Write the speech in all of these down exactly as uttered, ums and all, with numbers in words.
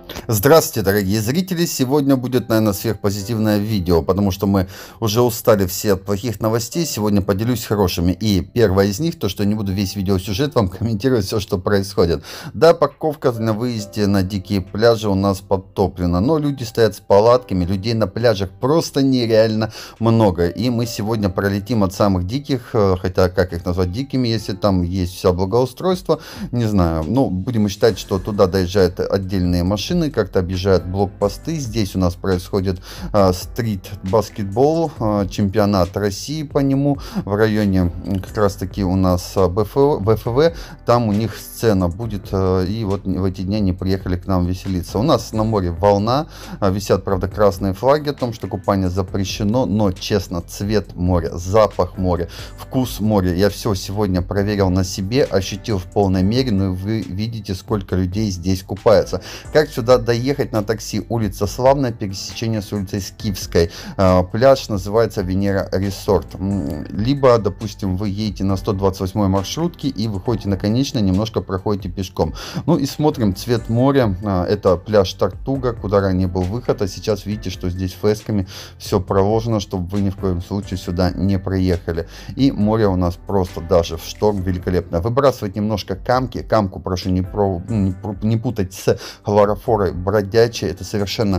Здравствуйте, дорогие зрители! Сегодня будет, наверное, сверхпозитивное видео, потому что мы уже устали все от плохих новостей. Сегодня поделюсь хорошими. И первое из них, то, что я не буду весь видеосюжет вам комментировать все, что происходит. Да, парковка на выезде на дикие пляжи у нас подтоплена, но люди стоят с палатками, людей на пляжах просто нереально много. И мы сегодня пролетим от самых диких, хотя как их назвать дикими, если там есть вся благоустройство, не знаю. Ну, будем считать, что туда доезжают отдельные машины, как-то объезжают блокпосты. Здесь у нас происходит э, стрит-баскетбол, э, чемпионат России по нему. В районе как раз таки у нас БФВ, БФВ, там у них сцена будет. Э, и вот в эти дни они приехали к нам веселиться. У нас на море волна, э, висят, правда, красные флаги о том, что купание запрещено, но, честно, цвет моря, запах моря, вкус моря, я все сегодня проверил на себе, ощутил в полной мере, но вы видите, сколько людей здесь купается. Как сюда доехать на такси? Улица Славная, пересечение с улицей Скифской. Пляж называется Венера Resort. Либо, допустим, вы едете на сто двадцать восьмой маршрутке и выходите на конечной, немножко проходите пешком. Ну и смотрим цвет моря. Это пляж Тартуга, куда ранее был выход, а сейчас видите, что здесь фресками все проложено, чтобы вы ни в коем случае сюда не проехали. И море у нас просто даже в шторм великолепно. Выбрасывать немножко камки. Камку прошу не, про, не, не путать с хлорофорой бродячей. Это совершенно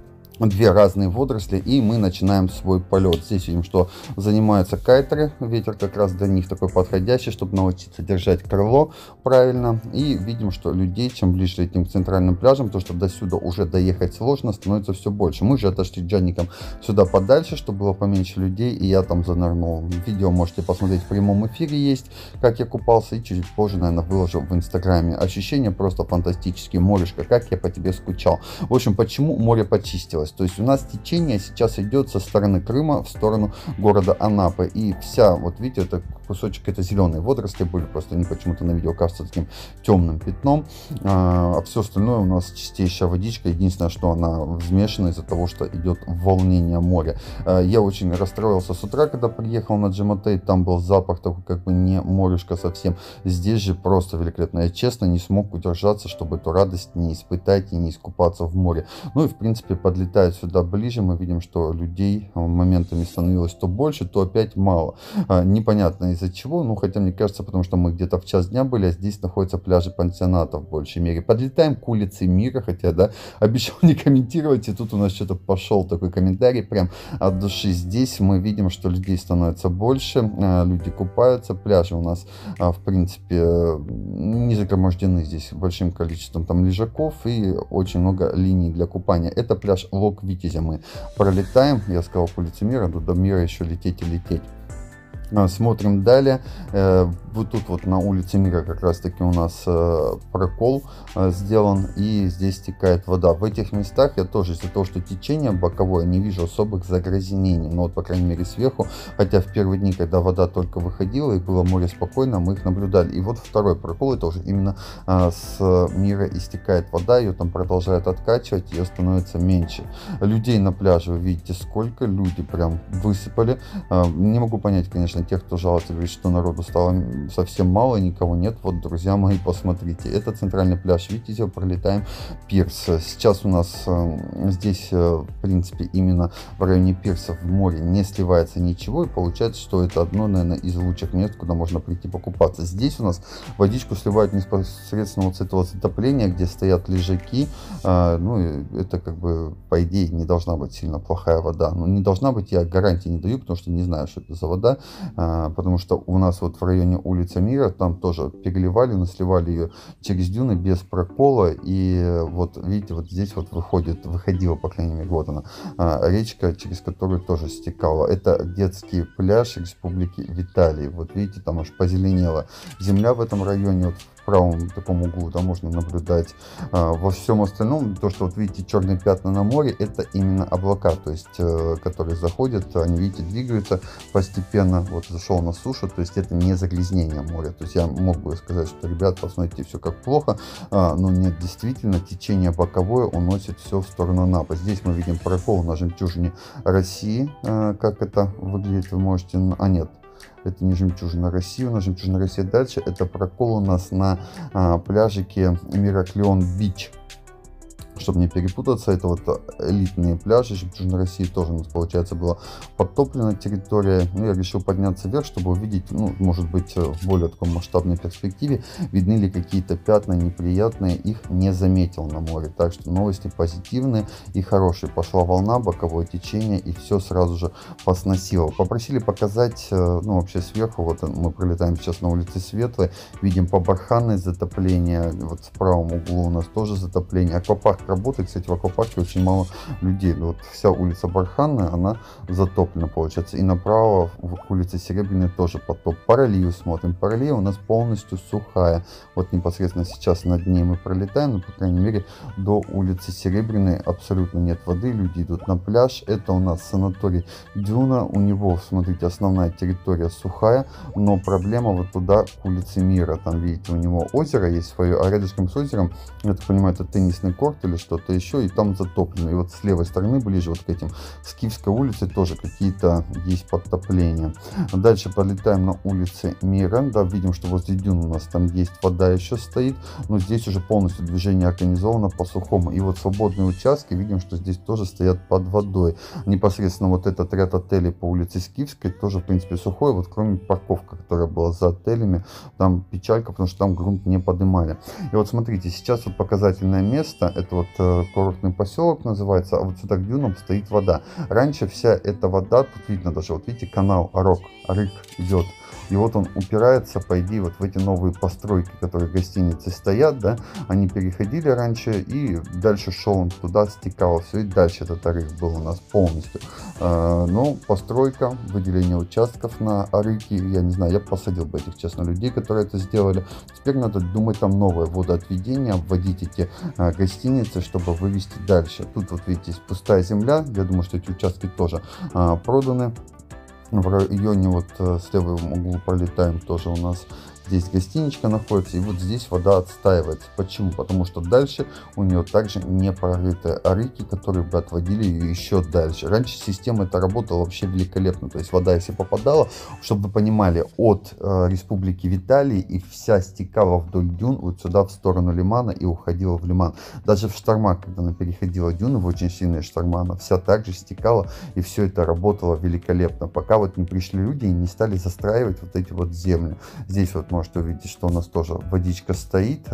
две разные водоросли, и мы начинаем свой полет. Здесь видим, что занимаются кайтеры, ветер как раз для них такой подходящий, чтобы научиться держать крыло правильно. И видим, что людей, чем ближе этим к центральным пляжам, то что до сюда уже доехать сложно, становится все больше. Мы же отошли с Джанником сюда подальше, чтобы было поменьше людей, и я там занырнул. Видео можете посмотреть в прямом эфире, есть, как я купался, и чуть позже, наверное, выложу в инстаграме. Ощущения просто фантастические. Морешка, как я по тебе скучал. В общем, почему море почистилось? То есть у нас течение сейчас идет со стороны Крыма в сторону города Анапы. И вся, вот видите, это кусочек, это зеленые водоросли были, просто они почему-то на видео кажутся таким темным пятном. А все остальное у нас чистейшая водичка. Единственное, что она взмешана из-за того, что идет волнение моря. Я очень расстроился с утра, когда приехал на Джематей. Там был запах такой, как бы не морешка совсем. Здесь же просто великолепно. Я честно не смог удержаться, чтобы эту радость не испытать и не искупаться в море. Ну и в принципе подлетая сюда ближе, мы видим, что людей моментами становилось то больше, то опять мало. А, непонятно из-за чего, ну хотя мне кажется, потому что мы где-то в час дня были, а здесь находятся пляжи пансионатов в большей мере. Подлетаем к улице Мира, хотя, да, обещал не комментировать, и тут у нас что-то пошел такой комментарий прям от души. Здесь мы видим, что людей становится больше, а, люди купаются, пляжи у нас, а, в принципе, не загромождены здесь большим количеством там лежаков и очень много линий для купания. Это пляж Лог Витязя мы пролетаем. Я сказал по улице Мира, до Мира еще лететь и лететь. Смотрим далее. Вот тут вот на улице Мира как раз таки у нас прокол сделан, и здесь стекает вода. В этих местах я тоже из-за того, что течение боковое, не вижу особых загрязнений. Но вот, по крайней мере, сверху, хотя в первые дни, когда вода только выходила и было море спокойно, мы их наблюдали. И вот второй прокол, это уже именно с Мира истекает вода, ее там продолжает откачивать, ее становится меньше. Людей на пляже вы видите сколько, люди прям высыпали. Не могу понять, конечно, тех, кто жалуется, говорит, что народу стало совсем мало, никого нет. Вот, друзья мои, посмотрите, это центральный пляж Витязева, пролетаем пирс. Сейчас у нас э, здесь, э, в принципе, именно в районе пирса в море не сливается ничего, и получается, что это одно, наверное, из лучших мест, куда можно прийти покупаться. Здесь у нас водичку сливают непосредственно вот с этого затопления, где стоят лежаки. Э, ну, это как бы, по идее, не должна быть сильно плохая вода. Но не должна быть, я гарантии не даю, потому что не знаю, что это за вода. Потому что у нас вот в районе улицы Мира там тоже переливали, насливали ее через дюны без прокола, и вот видите, вот здесь вот выходит, выходила, по крайней мере, вот она, речка, через которую тоже стекала. Это детский пляж Республики Виталий. Вот видите, там аж позеленела земля в этом районе, вот в правом таком углу, да, можно наблюдать. А, во всем остальном, то, что вот видите черные пятна на море, это именно облака, то есть, э, которые заходят, они, видите, двигаются постепенно. Вот зашел на сушу, то есть это не загрязнение моря. То есть я мог бы сказать, что, ребят, посмотрите, все как плохо, а, но нет, действительно, течение боковое уносит все в сторону Анапы. Здесь мы видим прокол на жемчужине России, а, как это выглядит, вы можете, а нет, это не жемчужина России, у нас жемчужина России дальше, это прокол у нас на а, пляжике Мираклион Бич. чтобы не перепутаться, это вот элитные пляжи. Жемчужной России тоже у нас, получается, была подтоплена территория. Ну, я решил подняться вверх, чтобы увидеть, ну, может быть, в более такой масштабной перспективе, видны ли какие-то пятна неприятные, их не заметил на море. Так что новости позитивные и хорошие. Пошла волна, боковое течение, и все сразу же посносило. Попросили показать, ну, вообще сверху, вот мы пролетаем сейчас на улице Светлой, видим по барханное затопление, вот в правом углу у нас тоже затопление. Аквапарк работает, кстати, в аквапарке очень мало людей. Вот вся улица Барханная, она затоплена, получается, и направо в улице Серебряной тоже потоп. Паралию смотрим, паралия у нас полностью сухая, вот непосредственно сейчас над ней мы пролетаем, но, по крайней мере, до улицы Серебряной абсолютно нет воды, люди идут на пляж. Это у нас санаторий Дюна, у него, смотрите, основная территория сухая, но проблема вот туда, к улице Мира, там, видите, у него озеро есть свое, а рядышком с озером, я так понимаю, это теннисный корт или что-то еще, и там затоплено. И вот с левой стороны, ближе вот к этим Скифской улице, тоже какие-то есть подтопления. Дальше пролетаем на улице Мира, да, видим, что возле Дюн у нас там есть вода еще стоит, но здесь уже полностью движение организовано по сухому. И вот свободные участки, видим, что здесь тоже стоят под водой. Непосредственно вот этот ряд отелей по улице Скифской тоже, в принципе, сухой, вот кроме парковка, которая была за отелями, там печалька, потому что там грунт не поднимали. И вот смотрите, сейчас вот показательное место, это вот э, курортный поселок называется, а вот сюда к дюнам стоит вода. Раньше вся эта вода, тут видно даже, вот видите, канал Арок, Арык идет. И вот он упирается, по идее, вот в эти новые постройки, которые гостиницы стоят, да, они переходили раньше, и дальше шел он туда, стекал все, и дальше этот Арык был у нас полностью. А, но постройка, выделение участков на Арыке, я не знаю, я посадил бы этих, честно, людей, которые это сделали. Теперь надо думать там новое водоотведение, обводить эти а, гостиницы, чтобы вывести дальше. Тут вот видите, есть пустая земля, я думаю, что эти участки тоже а, проданы. В районе вот с левым углу пролетаем, тоже у нас здесь гостиничка находится, и вот здесь вода отстаивается. Почему? Потому что дальше у нее также не прорыты арыки, которые бы отводили ее еще дальше. Раньше система эта работала вообще великолепно. То есть вода, если попадала, чтобы вы понимали, от э, республики Виталий и вся стекала вдоль дюн вот сюда в сторону лимана и уходила в лиман. Даже в штормах, когда она переходила дюны, в очень сильные шторма, она вся также стекала, и все это работало великолепно. Пока вот не пришли люди и не стали застраивать вот эти вот земли. Здесь вот можете увидеть, что у нас тоже водичка стоит,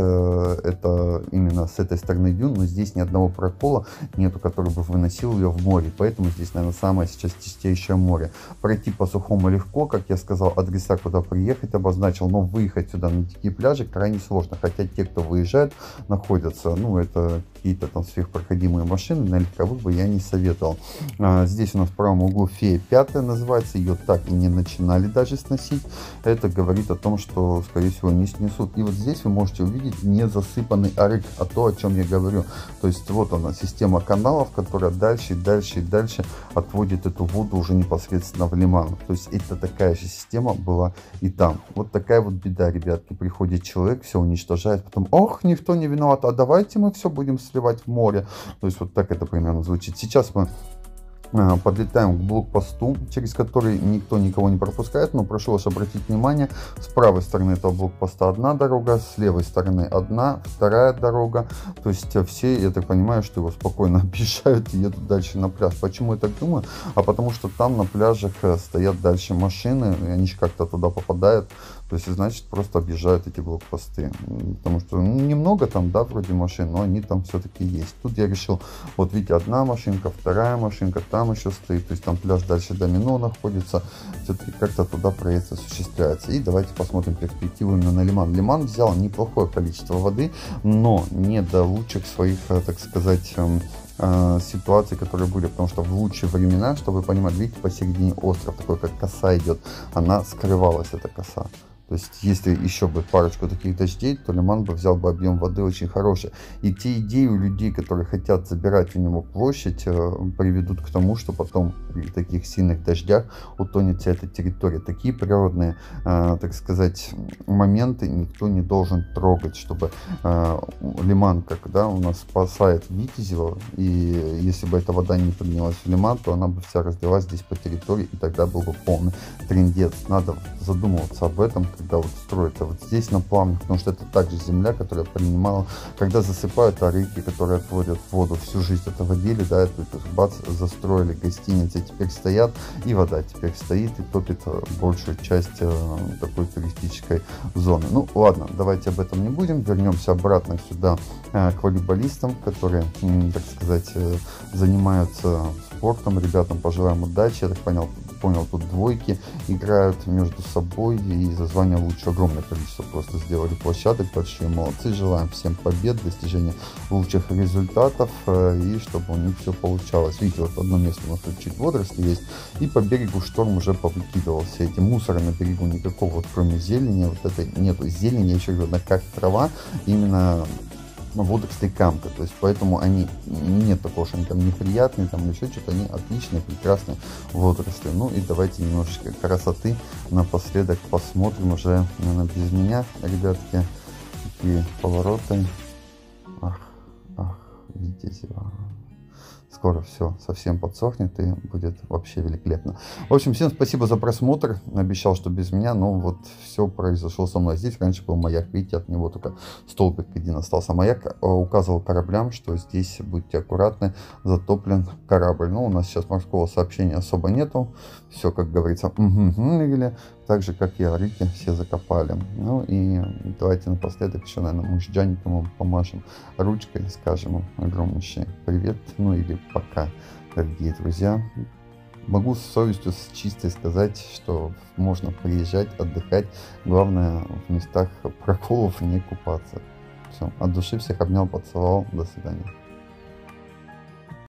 это именно с этой стороны дюн, но здесь ни одного прокола нету, который бы выносил ее в море, поэтому здесь, наверное, самое сейчас чистейшее море. Пройти по сухому легко, как я сказал, адреса, куда приехать обозначил, но выехать сюда на дикие пляжи крайне сложно, хотя те, кто выезжает, находятся, ну, это какие-то там сверхпроходимые машины, на легковых бы я не советовал. А, здесь у нас в правом углу Фея пятая называется, ее так и не начинали даже сносить, это говорит о том, что скорее всего не снесут. И вот здесь вы можете увидеть не засыпанный арык, а то, о чем я говорю. То есть вот она, система каналов, которая дальше и дальше и дальше отводит эту воду уже непосредственно в лиман. То есть это такая же система была и там. Вот такая вот беда, ребятки. Приходит человек, все уничтожает, потом, ох, никто не виноват, а давайте мы все будем сливать в море. То есть вот так это примерно звучит. Сейчас мы подлетаем к блокпосту, через который никто никого не пропускает, но прошу вас обратить внимание, с правой стороны этого блокпоста одна дорога, с левой стороны одна, вторая дорога, то есть все, я так понимаю, что его спокойно объезжают и едут дальше на пляж. Почему я так думаю? А потому что там на пляжах стоят дальше машины, и они же как-то туда попадают, то есть, значит, просто объезжают эти блокпосты, потому что ну, немного там, да, вроде машин, но они там все-таки есть. Тут я решил, вот видите, одна машинка, вторая машинка, там еще стоит, то есть там пляж дальше Домино находится, все-таки как-то туда проезд осуществляется. И давайте посмотрим перспективу именно на лиман. Лиман взял неплохое количество воды, но не до лучших своих, так сказать, ситуации, которые были, потому что в лучшие времена, чтобы вы понимали, видите, посередине остров такой, как коса идет, она скрывалась, эта коса. То есть, если еще бы парочку таких дождей, то лиман бы взял бы объем воды очень хороший. И те идеи у людей, которые хотят забирать у него площадь, приведут к тому, что потом при таких сильных дождях утонет вся эта территория. Такие природные, так сказать, моменты никто не должен трогать, чтобы лиман, как да, у нас спасает Витязева, и если бы эта вода не поднялась в лиман, то она бы вся разлилась здесь по территории, и тогда был бы полный трындец. Надо задумываться об этом, когда вот строится вот здесь на плавнях, потому что это также земля, которая принимала, когда засыпают, а реки, которые отводят воду, всю жизнь это водили, да, это бац, застроили гостиницы, теперь стоят, и вода теперь стоит и топит большую часть э, такой туристической зоны. Ну ладно, давайте об этом не будем, вернемся обратно сюда э, к волейболистам, которые, э, так сказать, э, занимаются спортом. Ребятам пожелаем удачи. Я так понял, понял, тут двойки играют между собой и за звание лучше. Огромное количество просто сделали площадок, большие молодцы. Желаем всем побед, достижения лучших результатов и чтобы у них все получалось. Видите, вот одно место у нас тут чуть водоросли есть, и по берегу шторм уже повыкидывался. Эти мусора на берегу никакого, вот кроме зелени, вот этой нету зелени, я еще говорю, на как трава, именно водоросли камка, то есть поэтому они, нет такого, что они там неприятные, там еще что-то, они отличные, прекрасные водоросли. Ну и давайте немножечко красоты напоследок посмотрим уже, наверное, без меня, ребятки, такие повороты. Ах, ах, видите, скоро все совсем подсохнет и будет вообще великолепно. В общем, всем спасибо за просмотр. Обещал, что без меня, но вот все произошло со мной. Здесь раньше был маяк, видите, от него только столбик один остался. Маяк указывал кораблям, что здесь будьте аккуратны, затоплен корабль. Но у нас сейчас морского сообщения особо нету. Все, как говорится, угу, так же, как и реки, все закопали. Ну и давайте напоследок еще, наверное, мы с Джаником помашем ручкой, скажем им огромнейший привет, ну или пока, дорогие друзья. Могу с совестью, с чистой сказать, что можно приезжать, отдыхать. Главное, в местах проколов не купаться. Все, от души всех обнял, поцеловал. До свидания.